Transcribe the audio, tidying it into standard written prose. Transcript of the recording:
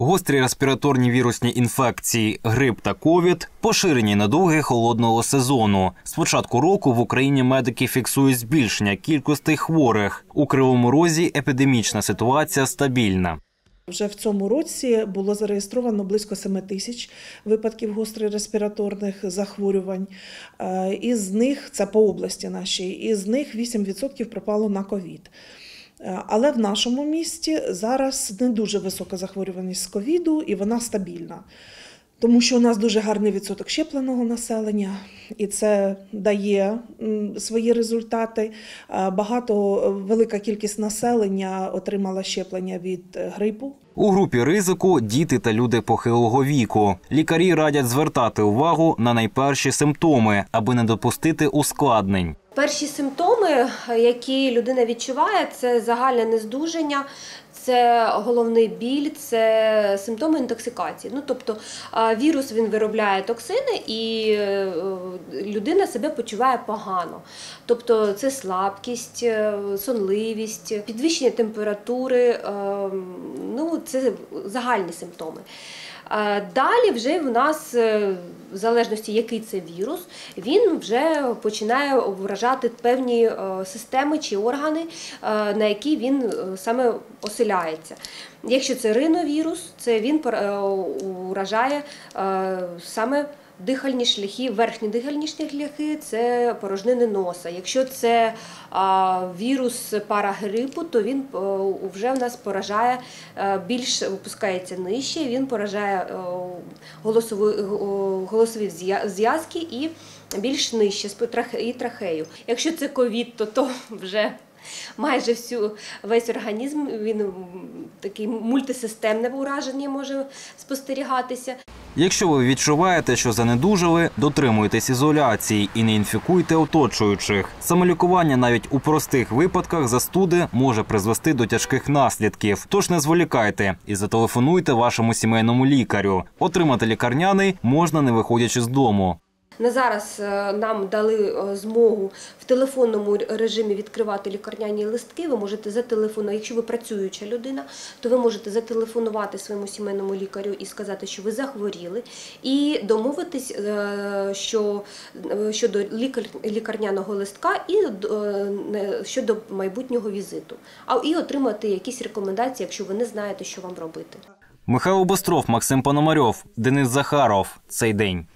Гострі респіраторні вірусні інфекції, грип та ковід – поширені недуги холодного сезону. З початку року в Україні медики фіксують збільшення кількості хворих. У Кривому Розі епідемічна ситуація стабільна. Вже в цьому році було зареєстровано близько 7 тисяч випадків гострих респіраторних захворювань. Із них, це по області нашій, із них 8% припало на ковід. Але в нашому місті зараз не дуже висока захворюваність з ковіду і вона стабільна. Тому що у нас дуже гарний відсоток щепленого населення, і це дає свої результати. Велика кількість населення отримала щеплення від грипу. У групі ризику – діти та люди похилого віку. Лікарі радять звертати увагу на найперші симптоми, аби не допустити ускладнень. Перші симптоми, які людина відчуває, це загальне нездужання, це головний біль, це симптоми інтоксикації. Тобто вірус він виробляє токсини і людина себе почуває погано. Тобто це слабкість, сонливість, підвищення температури, це загальні симптоми. Далі вже в нас, в залежності який це вірус, він вже починає вражати певні системи чи органи, на які він саме оселяється. Якщо це риновірус, це він вражає саме дихальні шляхи, верхні дихальні шляхи – це порожнини носа. Якщо це вірус парагрипу, то він вже в нас поражає, більш опускається нижче, він поражає голосові зв'язки і більш нижче, і трахею. Якщо це ковід, то вже майже весь організм, він такий мультисистемне ураження може спостерігатися. Якщо ви відчуваєте, що занедужали, дотримуйтесь ізоляції і не інфікуйте оточуючих. Самолікування навіть у простих випадках застуди може призвести до тяжких наслідків. Тож не зволікайте і зателефонуйте вашому сімейному лікарю. Отримати лікарняний можна, не виходячи з дому. На зараз нам дали змогу в телефонному режимі відкривати лікарняні листки. Ви можете зателефонувати, якщо ви працююча людина, то ви можете зателефонувати своєму сімейному лікарю і сказати, що ви захворіли, і домовитись щодо лікарняного листка і щодо майбутнього візиту. І отримати якісь рекомендації, якщо ви не знаєте, що вам робити. Михайло Бостров, Максим Пономарьов, Денис Захаров. Цей день.